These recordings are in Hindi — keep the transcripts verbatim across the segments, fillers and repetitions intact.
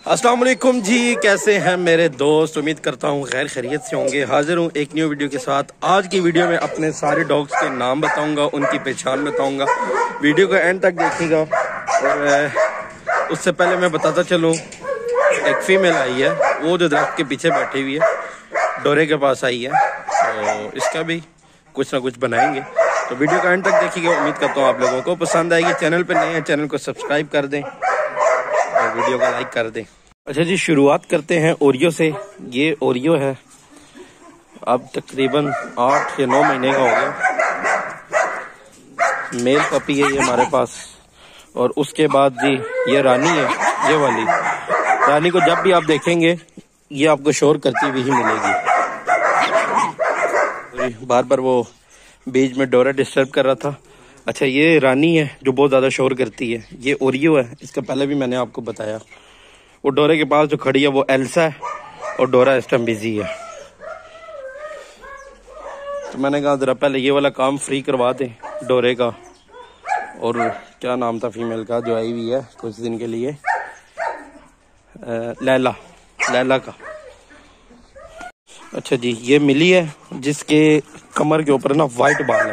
अस्सलाम वालेकुम जी, कैसे हैं मेरे दोस्त। उम्मीद करता हूँ खैर खैरियत से होंगे। हाजिर हूँ एक न्यू वीडियो के साथ। आज की वीडियो में अपने सारे डॉग्स के नाम बताऊंगा, उनकी पहचान बताऊंगा। वीडियो को एंड तक देखिएगा। और उससे पहले मैं बताता चलूँ, एक फीमेल आई है, वो जो दरख्त के पीछे बैठी हुई है, डोरे के पास आई है, तो इसका भी कुछ ना कुछ बनाएंगे। तो वीडियो का एंड तक देखिएगा। उम्मीद करता हूँ आप लोगों को पसंद आएगी। चैनल पर नए हैं, चैनल को सब्सक्राइब कर दें और वीडियो को लाइक कर दें। अच्छा जी, शुरुआत करते हैं ओरियो से। ये ओरियो है, अब तकरीबन आठ या नौ महीने का हो गया। मेल पपी है ये हमारे पास। और उसके बाद जी ये रानी है, ये वाली रानी को जब भी आप देखेंगे ये आपको शोर करती हुई ही मिलेगी। बार बार वो बीच में डोरा डिस्टर्ब कर रहा था। अच्छा, ये रानी है जो बहुत ज़्यादा शोर करती है। ये ओरियो है, इसका पहले भी मैंने आपको बताया। वो डोरे के पास जो खड़ी है वो एल्सा है, और डोरा इस टाइम बिजी है। तो मैंने कहा ज़रा पहले ये वाला काम फ्री करवा दें डोरे का। और क्या नाम था फीमेल का जो आई हुई है कुछ दिन के लिए, लैला, लैला का। अच्छा जी, ये मिली है जिसके कमर के ऊपर ना वाइट बाल है,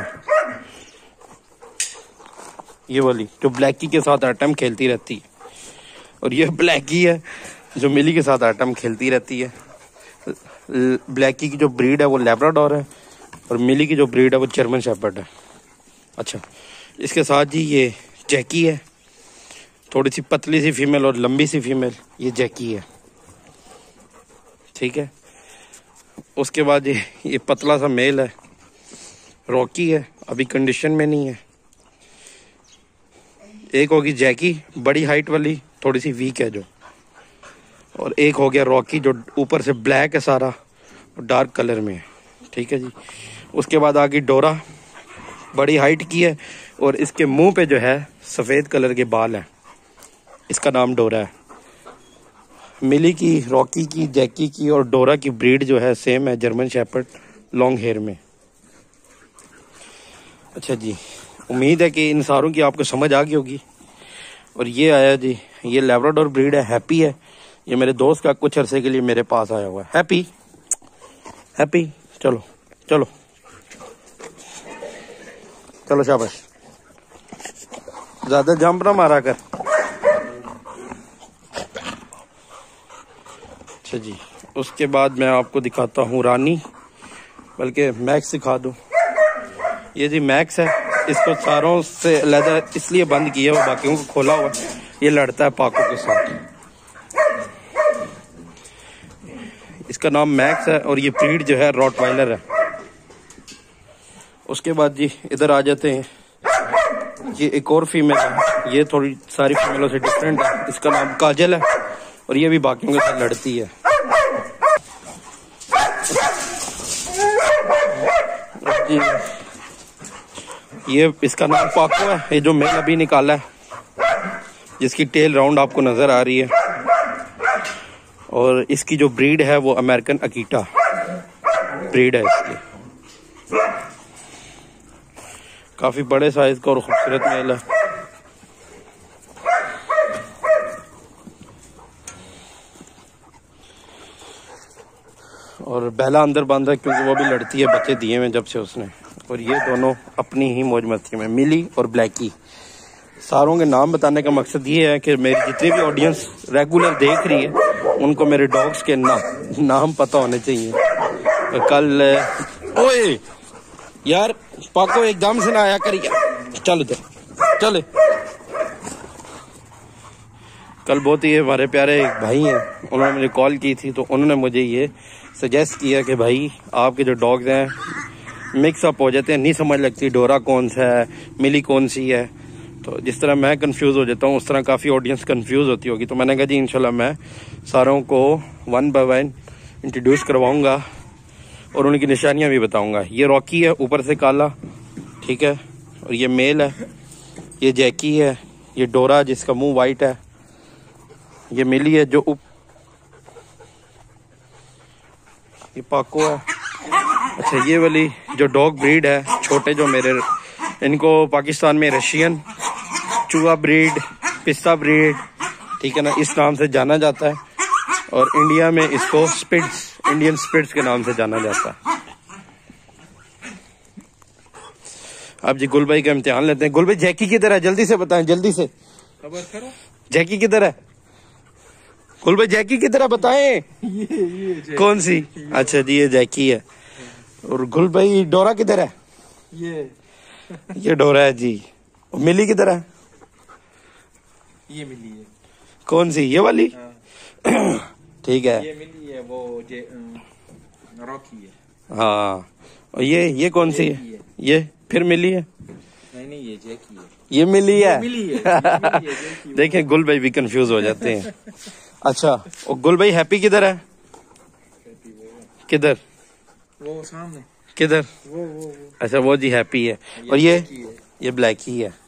ये वाली जो ब्लैकी के साथ आइटम खेलती रहती है। और ये ब्लैकी है जो मिली के साथ आइटम खेलती रहती है। ब्लैकी की जो ब्रीड है वो लैब्राडोर है, और मिली की जो ब्रीड है वो जर्मन शेपर्ड है। अच्छा, इसके साथ जी ये जैकी है, थोड़ी सी पतली सी फीमेल और लंबी सी फीमेल, ये जैकी है, ठीक है। उसके बाद ये ये पतला सा मेल है, रॉकी है, अभी कंडीशन में नहीं है। एक होगी जैकी बड़ी हाइट वाली, थोड़ी सी वीक है जो। और एक हो गया रॉकी जो ऊपर से ब्लैक है सारा और डार्क कलर में है, ठीक है जी। उसके बाद आ गई डोरा, बड़ी हाइट की है, और इसके मुंह पे जो है सफ़ेद कलर के बाल हैं। इसका नाम डोरा है। मिली की, रॉकी की, जैकी की और डोरा की ब्रीड जो है सेम है, जर्मन शेपर्ड, लॉन्ग हेयर में। अच्छा जी, उम्मीद है कि इन सारों की आपको समझ आ गई होगी। और ये आया जी, ये लैब्राडोर ब्रीड है, हैप्पी है। ये मेरे दोस्त का कुछ अरसे के लिए मेरे पास आया हुआ है। हैप्पी, हैप्पी, चलो चलो चलो, शाबाश, ज्यादा जंप ना मारा कर। अच्छा जी, उसके बाद मैं आपको दिखाता हूँ रानी, बल्कि मैक्स दिखा दूँ। ये जी मैक्स है, इसको सारों से अलग इसलिए बंद किया हुआ, बाकियों को खोला हुआ। ये लड़ता है पाकों के साथ। इसका नाम मैक्स है, और ये ब्रीड जो है रॉटवाइलर है। उसके बाद जी इधर आ जाते हैं, ये एक और फीमेल है, ये थोड़ी सारी फीमेलों से डिफरेंट है। इसका नाम काजल है, और ये भी बाकियों के साथ लड़ती है। जी, ये इसका नाम पाको है, ये जो मेल अभी निकाला है, जिसकी टेल राउंड आपको नजर आ रही है। और इसकी जो ब्रीड है वो अमेरिकन अकीटा ब्रीड है इसकी। काफी बड़े साइज का और खूबसूरत मेल है। और बेला अंदर बंद है क्योंकि वो भी लड़ती है, बच्चे दिए हुए जब से उसने। और ये दोनों अपनी ही मौज मस्ती में, मिली और ब्लैकी। सारों के नाम बताने का मकसद ये है कि मेरी जितनी भी ऑडियंस रेगुलर देख रही है उनको मेरे डॉग्स के ना, नाम पता होने चाहिए। तो कल ओए यार पाको एकदम से ना आया करिए, चल दे चले। कल बहुत ही हमारे प्यारे एक भाई हैं, उन्होंने मुझे कॉल की थी, तो उन्होंने मुझे ये सजेस्ट किया कि भाई आपके जो डॉग्स हैं मिक्स अप हो जाते हैं, नहीं समझ लगती डोरा कौन सा है, मिली कौन सी है। तो जिस तरह मैं कंफ्यूज हो जाता हूँ उस तरह काफ़ी ऑडियंस कंफ्यूज होती होगी। तो मैंने कहा जी इंशाल्लाह मैं सारों को वन बाय वन इंट्रोड्यूस करवाऊँगा और उनकी निशानियाँ भी बताऊँगा। ये रॉकी है, ऊपर से काला, ठीक है, और ये मेल है। ये जैकी है, ये डोरा जिसका मुंह वाइट है, ये मिली है जो उप ये पाको है। अच्छा, ये वाली जो डॉग ब्रीड है छोटे जो मेरे, इनको पाकिस्तान में रशियन चूहा ब्रीड, पिस्ता ब्रीड, ठीक है ना, इस नाम से जाना जाता है। और इंडिया में इसको स्पिट्स, इंडियन स्पिट्स के नाम से जाना जाता है। अब जी गुल भाई का इम्तिहान लेते हैं। गुल भाई जैकी किधर है, जल्दी से बताएं, जल्दी से खबर करो। जैकी किधर है? गुल भाई जैकी किधर है बताएं। ये, ये कौन सी? अच्छा जी ये जैकी है। और गुल भाई डोरा किधर है? ये ये डोरा है जी। और मिली किधर है? ये मिली है। कौन सी? ये वाली? ठीक है। ये मिली है, वो जे रॉकी है। हाँ। और ये ये कौन सी है? ये फिर मिली है? नहीं नहीं, ये जैकी है। ये मिली है, मिली है। देखें गुल भाई भी कंफ्यूज हो जाते हैं। अच्छा, और गुल भाई हैप्पी किधर है? किधर? वो सामने। किधर? वो वो वो अच्छा वो जी हैप्पी है। ये और ये है। ये ब्लैक ही है।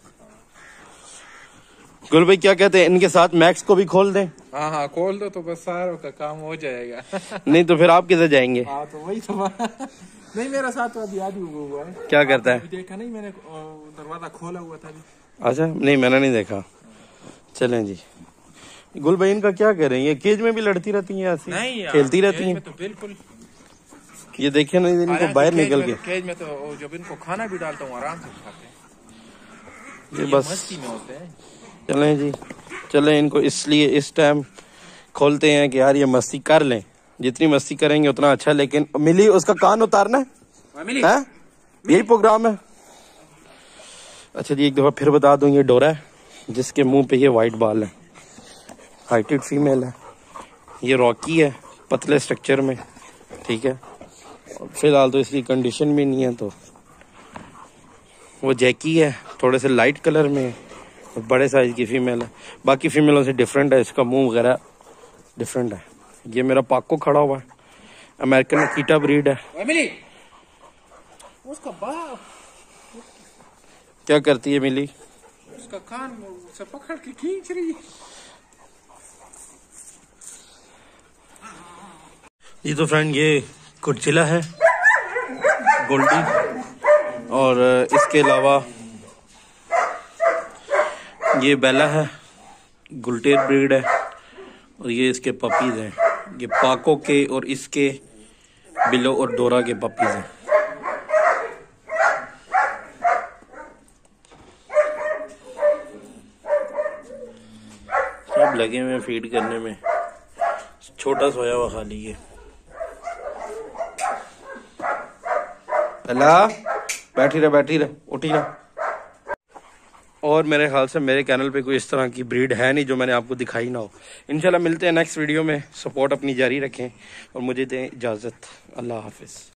गुल भाई क्या कहते हैं, इनके साथ मैक्स को भी खोल दें? हाँ हाँ खोल दो तो बस सारों का काम हो जाएगा। नहीं तो फिर आप किधर जाएंगे? हाँ तो वही तो नहीं, मेरा साथ तो अभी आदमी हुआ है। क्या करता है? देखा नहीं मैंने, दरवाजा खोला हुआ था अभी। अच्छा नहीं मैंने नहीं देखा। चलें जी। गुल भाई इनका क्या कर रहे हैं? ये केज में भी लड़ती रहती हैं ऐसी? नहीं खेलती रहती हैं तो बिल्कुल। ये देखे नहीं इनको बाहर निकल के। केज में तो जब इनको खाना भी डालता हूँ आराम से खाते हैं। ये बस मस्ती में होते हैं। चलें जी, चलें इनको इसलिए इस टाइम खोलते हैं कि यार ये मस्ती कर लें, जितनी मस्ती करेंगे उतना अच्छा। लेकिन मिली उसका कान उतारना है, मिली है? यही प्रोग्राम है। अच्छा जी एक दफा फिर बता दूं, ये डोरा है जिसके मुंह पे ये वाइट बाल है, हाइटेड फीमेल है। ये रॉकी है पतले स्ट्रक्चर में, ठीक है। और फिलहाल तो इसकी कंडीशन भी नहीं है। तो वो जैकी है, थोड़े से लाइट कलर में, बड़े साइज की फीमेल है। बाकी फीमेलों से डिफरेंट है, इसका मुंह वगैरह डिफरेंट है। ये मेरा पाको खड़ा हुआ है, अमेरिकन कीटा ब्रीड है। उसका बाप क्या करती है मिली? उसका कान से पकड़ के खींच रही है। जी तो फ्रेंड ये कुर्चिला है गोल्डी, और इसके अलावा ये बेला है, गुलटेर ब्रीड है। और ये इसके पपीज हैं, ये पाको के और इसके बिलो और डोरा के पपीज हैं। सब लगे हुए फीड करने में, छोटा सोया हुआ खाली है। बेला बैठी रहा, बैठी रहा, उठी रहा। और मेरे ख्याल से मेरे चैनल पे कोई इस तरह की ब्रीड है नहीं जो मैंने आपको दिखाई ना हो। इंशाल्लाह मिलते हैं नेक्स्ट वीडियो में। सपोर्ट अपनी जारी रखें और मुझे दें इजाज़त। अल्लाह हाफिज़।